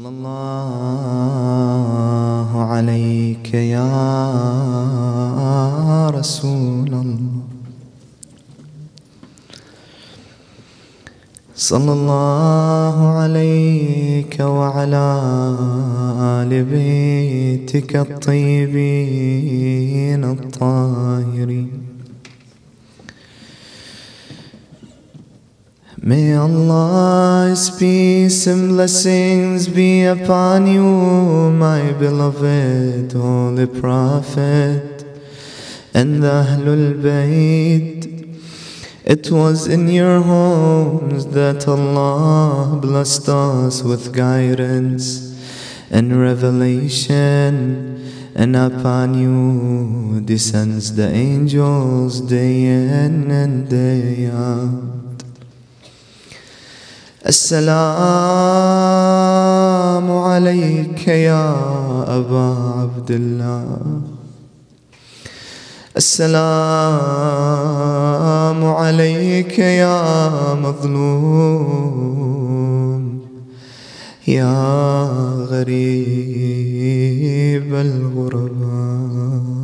صلى الله عليك يا رسول الله، صلى الله عليك وعلى آل بيتك الطيبين الطاهرين. May Allah's peace and blessings be upon you, my beloved Holy Prophet and the Ahlul Bayt. It was in your homes that Allah blessed us with guidance and revelation, and upon you descends the angels day in and day out. Assalamu alayka ya Aba Abdullah, Assalamu alayka ya Mazloom, ya Gharib al-Ghuraba.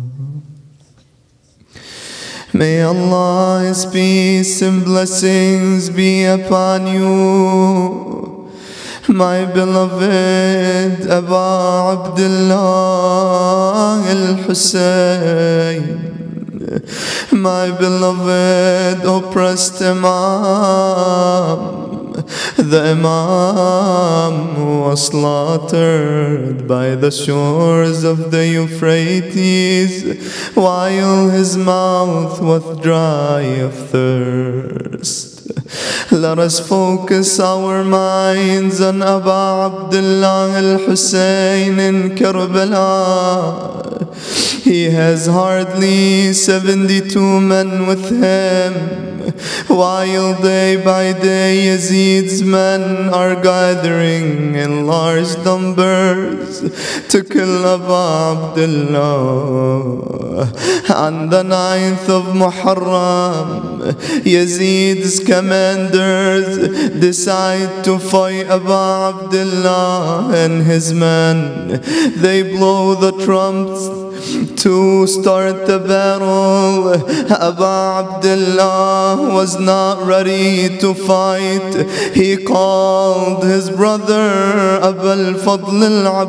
May Allah's peace and blessings be upon you, my beloved Aba Abdullah al-Hussein, my beloved oppressed Imam, the Imam who was slaughtered by the shores of the Euphrates while his mouth was dry of thirst. Let us focus our minds on Aba Abdullah al-Hussein in Karbala. He has hardly 72 men with him, while day by day Yazid's men are gathering in large numbers to kill Aba Abdullah. On the 9th of Muharram, Yazid's commanders decide to fight Aba Abdullah and his men. They blow the trumps to start the battle. Aba Abdullah was not ready to fight. He called his brother Aba al-Fadl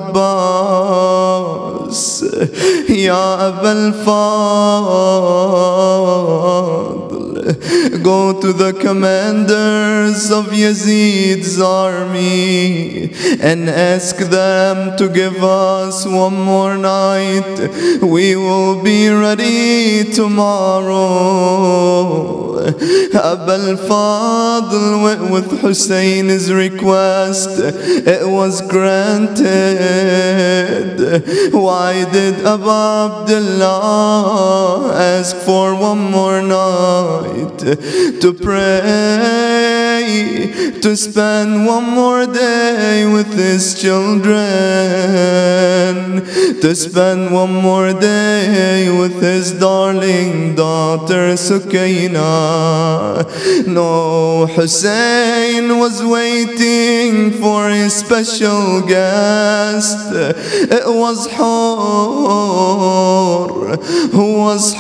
al-Abbas. Ya Aba al-Fadl, go to the commanders of Yazid's army and ask them to give us one more night. We will be ready tomorrow. Aba al-Fadl went with Hussein's request. It was granted. Why did Aba Abdullah ask for one more night to pray, to spend one more day with his children, to spend one more day with his darling daughter Sukaina? No, Hussein was waiting for his special guest. It was Hur, who was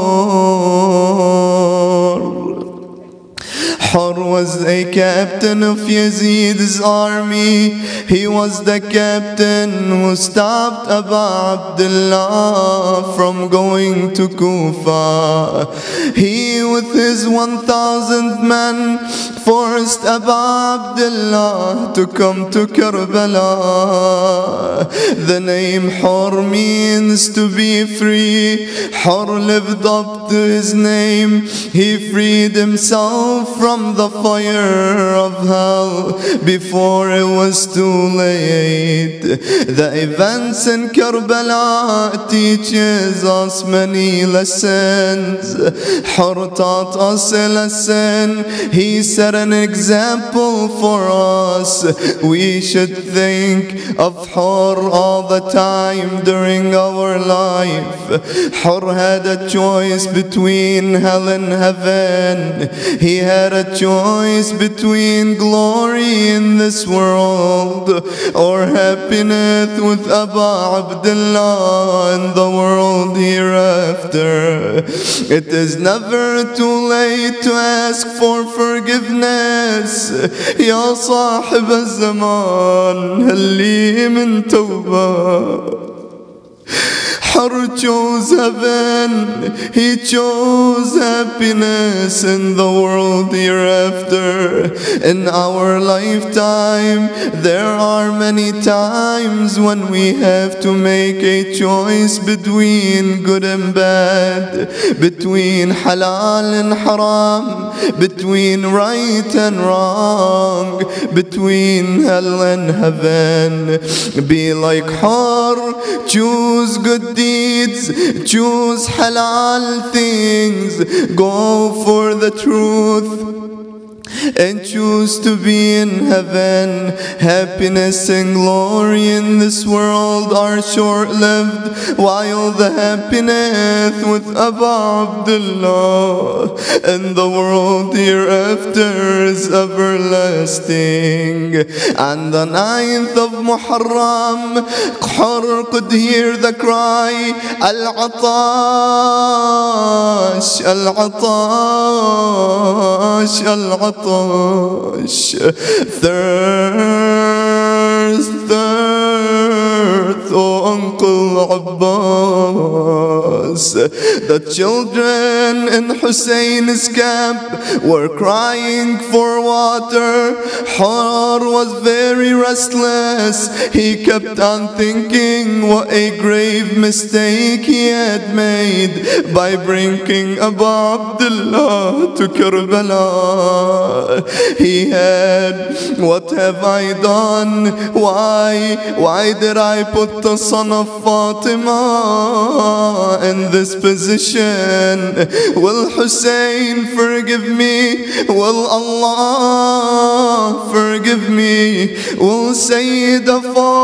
Hur. Hur was a captain of Yazid's army. He was the captain who stopped Aba Abdullah from going to Kufa. He with his 1,000 men forced Aba Abdullah to come to Karbala. The name Hur means to be free. Hur lived up to his name. He freed himself from the fire of hell before it was too late. The events in Karbala teaches us many lessons. Hur taught us a lesson. He said set an example for us. We should think of Hur all the time during our life. Hur had a choice between hell and heaven. He had a choice between glory in this world or happiness with Aba Abdullah in the world hereafter. It is never too late to ask for forgiveness. Ya Sahib al-Zaman, hal li min tawbah. Hur chose heaven, he chose happiness in the world hereafter. In our lifetime, there are many times when we have to make a choice between good and bad, between halal and haram, between right and wrong, between hell and heaven. Be like Hur, choose good deeds, choose halal things, go for the truth, and choose to be in heaven. Happiness and glory in this world are short-lived, while the happiness with Aba Abdullah and the world hereafter is everlasting. On the 9th of Muharram, Hur could hear the cry, Al-Atash, Al-Atash, Al-Atash. Thirst, thirst, oh Uncle Abbas. The children in Hussein's camp were crying for water. Hur was very restless. He kept on thinking what a grave mistake he had made by bringing Aba Abdullah to Karbala. He had, what have I done? Why did I put the son of Fatima in this position? Will Hussein forgive me? Will Allah forgive me? Will Sayyida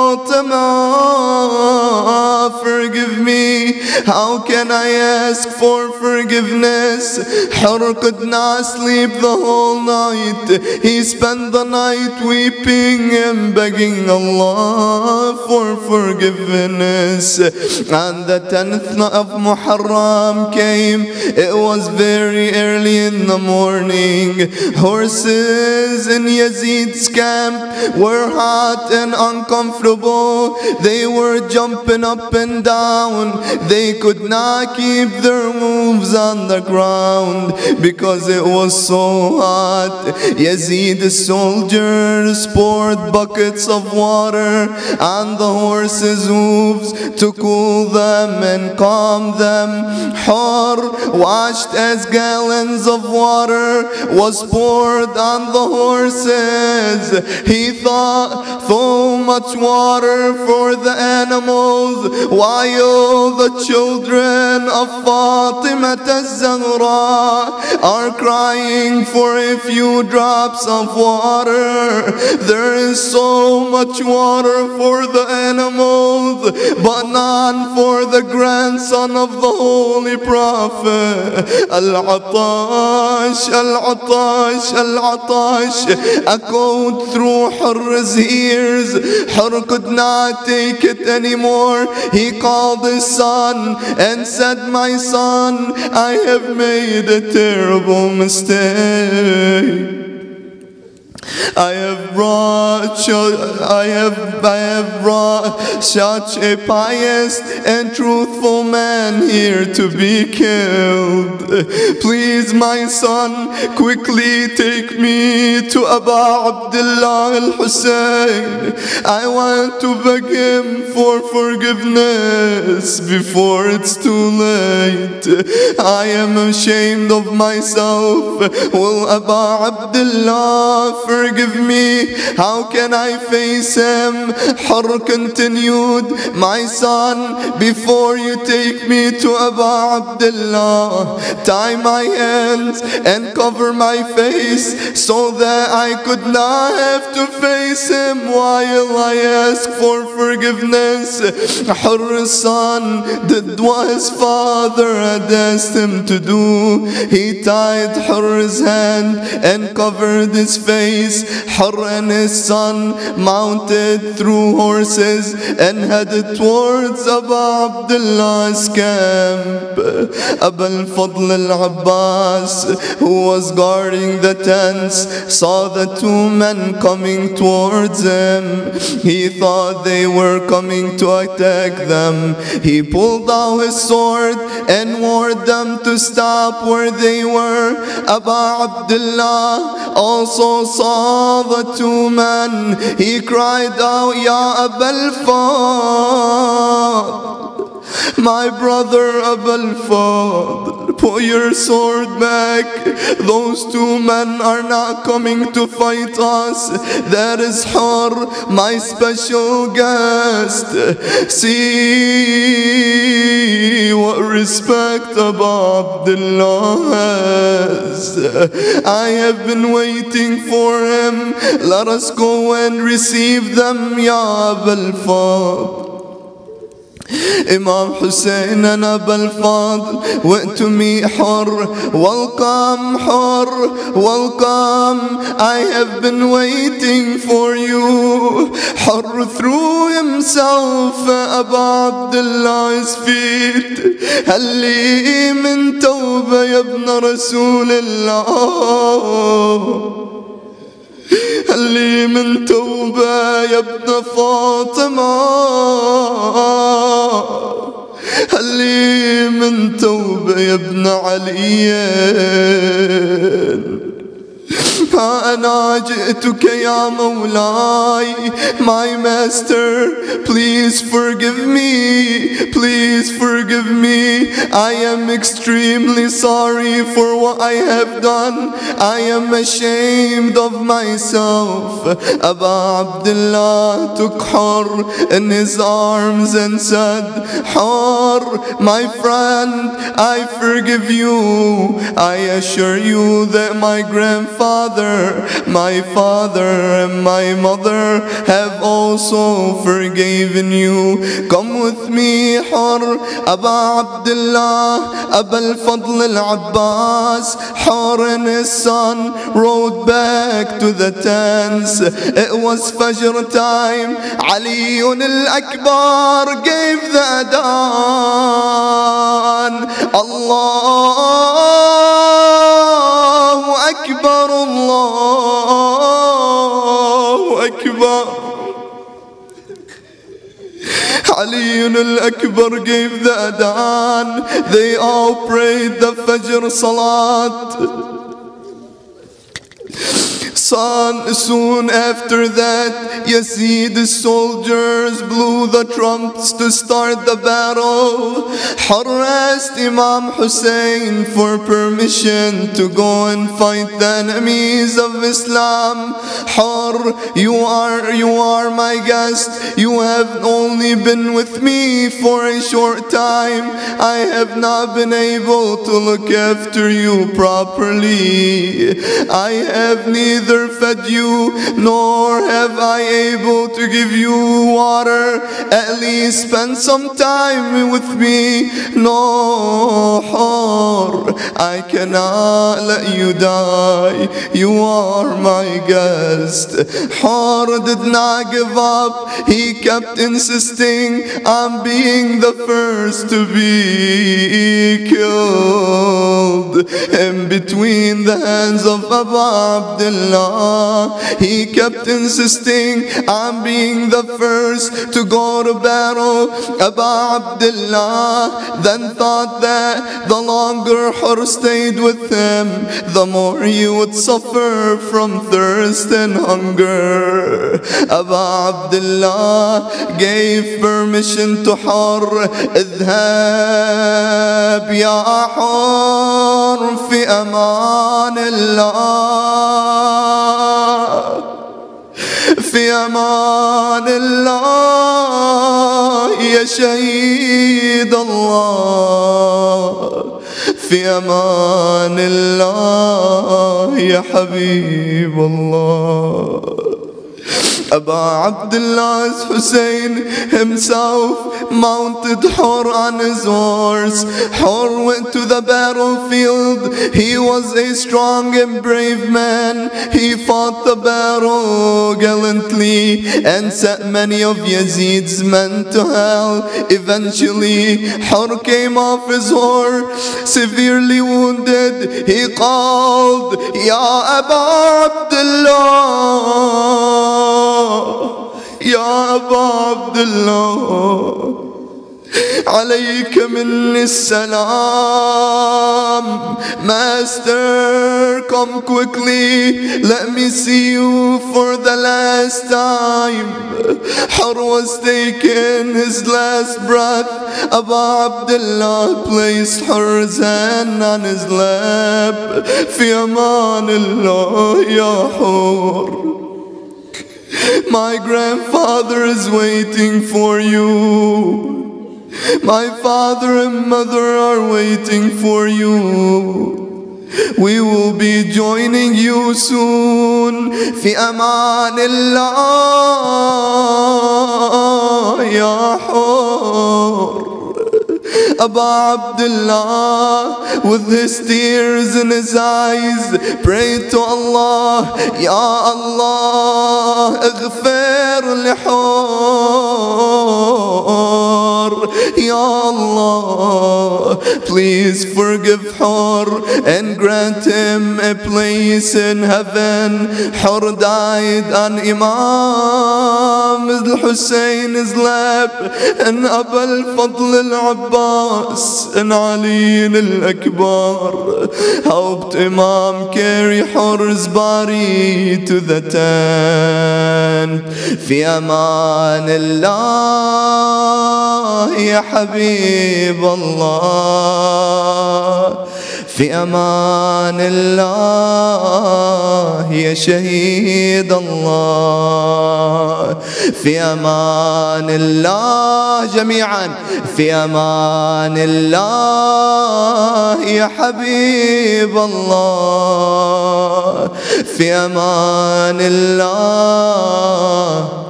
Fatima forgive me? How can I ask for forgiveness? Hur could not sleep the whole night. He spent the night weeping and begging Allah for forgiveness. And the 10th of Muharram came. It was very early in the morning. Horses in Yazid's camp were hot and uncomfortable. They were jumping up and down. They could not keep their moves on the ground because it was so hot. Yazid's soldiers poured buckets of water on the horses' hooves to cool them and calm them. Hur watched as gallons of water was poured on the horses. He thought, so much water for the animals, while the children of Fatima az-Zahra are crying for a few drops of water. There is so much water for the animals, but none for the grandson of the Holy Prophet. Al-Atash, Al-Atash, Al-Atash echoed through Hur's ears. Hur could not take it anymore. He called his son and said, my son, I have made a terrible mistake. I have brought such a pious and truthful man here to be killed. Please, my son, quickly take me to Aba Abdullah al-Hussein. I want to beg him for forgiveness before it's too late. I am ashamed of myself. Will Aba Abdullah forgive forgive me. How can I face him? Hur continued, my son, before you take me to Abu Abdullah, tie my hands and cover my face so that I could not have to face him while I ask for forgiveness. Hur's son did what his father had asked him to do. He tied Hur's hand and covered his face. Hur and his son mounted through horses and headed towards Abu Abdullah's camp. Abu al-Fadl al-Abbas, who was guarding the tents, saw the two men coming towards him. He thought they were coming to attack them. He pulled out his sword and warned them to stop where they were. Abu Abdullah also saw the two men. He cried out, Ya Abu al-Fadl, my brother Abu al-Fadl, put your sword back. Those two men are not coming to fight us. That is Hur, my special guest. See what respect Abu Abdullah has. I have been waiting for him. Let us go and receive them, Ya Abu al-Fadl. Imam Hussein and Abu al-Fadl went to meet Hur. Welcome, Hur, welcome. I have been waiting for you. Hur threw himself at Abu Abdullah's feet. هل لي من توبة يا ابن رسول الله؟ هل لي من توبة يا ابن فاطمة؟ هل لي من توبة يا ابن علي؟ ها أنا جئتك يا مولاي, my master, please forgive me, please forgive me. I am extremely sorry for what I have done. I am ashamed of myself. Abu Abdullah took Hur in his arms and said, Hur, my friend, I forgive you. I assure you that my grandfather, my father and my mother have also forgiven you. Come with me, Hur. Abu Abdullah, Abu al-Fadl al-Abbas, Hur and his son rode back to the tents. It was Fajr time. Ali al-Akbar gave the adhan. Allahu Akbar, Allahu Akbar. Ali al-Akbar gave the adhan. They all prayed the Fajr Salat. Soon after that, Yazid's soldiers blew the trumps to start the battle. Hur asked Imam Hussein for permission to go and fight the enemies of Islam. Hur, you are my guest. You have only been with me for a short time. I have not been able to look after you properly. I have neither fed you nor have I able to give you water. At least spend some time with me. No, Hur, I cannot let you die. You are my guest. Hur did not give up. He kept insisting on being the first to be killed. In between the hands of Abu Abdullah, he kept insisting on being the first to go to battle. Abu Abdullah then thought that the longer Hur stayed with him, the more he would suffer from thirst and hunger. Abu Abdullah gave permission to Hur. اذهب يا حر في أمان الله. في أمان الله يا شهيد الله، في أمان الله يا حبيب الله. Aba Abdullah's Hussein himself mounted Hur on his horse. Hur went to the battlefield. He was a strong and brave man. He fought the battle gallantly and set many of Yazid's men to hell. Eventually, Hur came off his horse, severely wounded. He called, Ya Aba Abdullah, يا أبا عبد الله، عليك مني السلام. Master, come quickly, let me see you for the last time. Hur was taking his last breath. Aba Abdullah placed Hur's hand on his lap. في أمان الله يا Hur, my grandfather is waiting for you. My father and mother are waiting for you. We will be joining you soon. في أمان الله يا Hur. Aba Abdullah, with his tears in his eyes, prayed to Allah, Ya Allah, اغفر لحور. Ya Allah, please forgive Hur and grant him a place in heaven. Hur died on Imam al-Hussein's lap, and Aba al-Fadl al-Abbas and Ali al-Akbar helped Imam carry Hur's body to the tent. في أمان الله يا حبيب الله، في أمان الله يا شهيد الله، في أمان الله جميعا، في أمان الله يا حبيب الله، في أمان الله.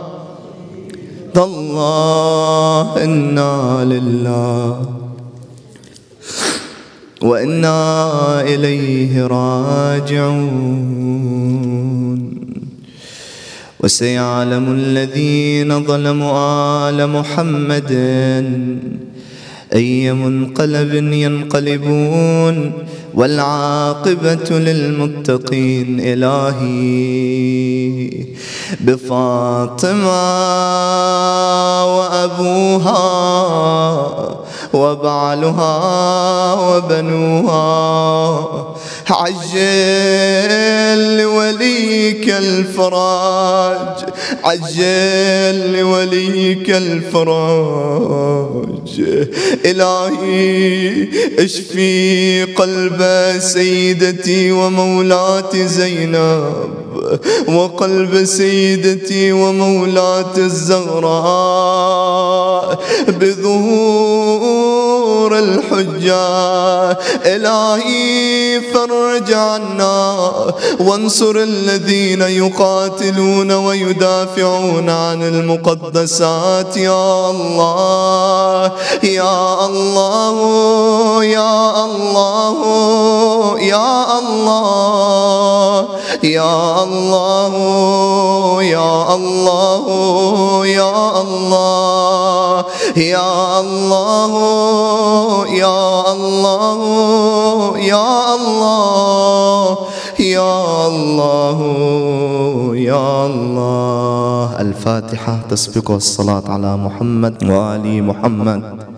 الله إنا لله وإنا إليه راجعون. وسيعلم الذين ظلموا آل محمد أي منقلب ينقلبون، والعاقبة للمتقين. إلهي بفاطمة وأبوها وبعلها وبنوها، عجل لوليك الفرج، عجل لوليك الفرج. إلهي اشفي قلب سيدتي ومولاتي زينب، وقلب سيدتي ومولاتي الزهراء بظهور الحجة. إلهي فرج عنا وانصر الذين يقاتلون ويدافعون عن المقدسات. يا الله يا الله يا الله يا الله يا الله يا الله يا الله يا الله يا الله يا الله يا الله يا الله. الفاتحة تسبق الصلاة على محمد وآل محمد.